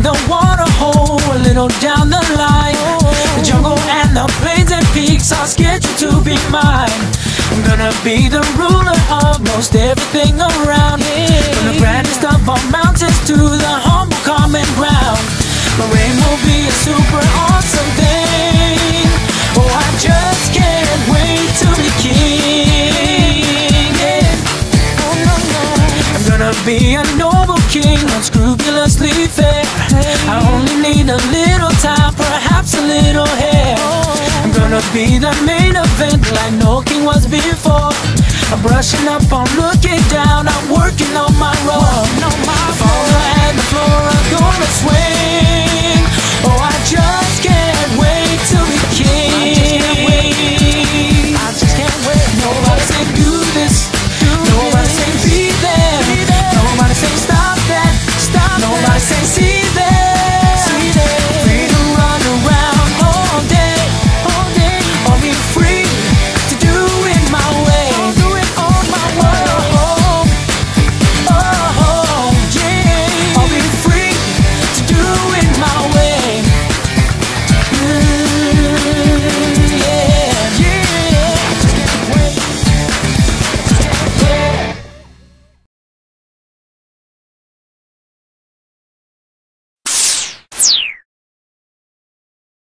the water hole a little down the line. The jungle and the plains and peaks are scheduled to be mine. I'm gonna be the ruler of most everything around. From the grandest of all mountains to the humble common ground. My reign will be a super awesome thing. Oh, I just can't wait to be king. Yeah. Oh, no, no. I'm gonna be a noble king, unscrupulously fair. I only need a little time, perhaps a little hair. I'm gonna be the main event like no king was before. I'm brushing up, I'm looking down, I'm working on my role. The fauna and the flora gonna swing. Oh, I just can't wait to be king. I just can't wait. Nobody say do this. Nobody say be there. Nobody say stop that. Nobody say see that.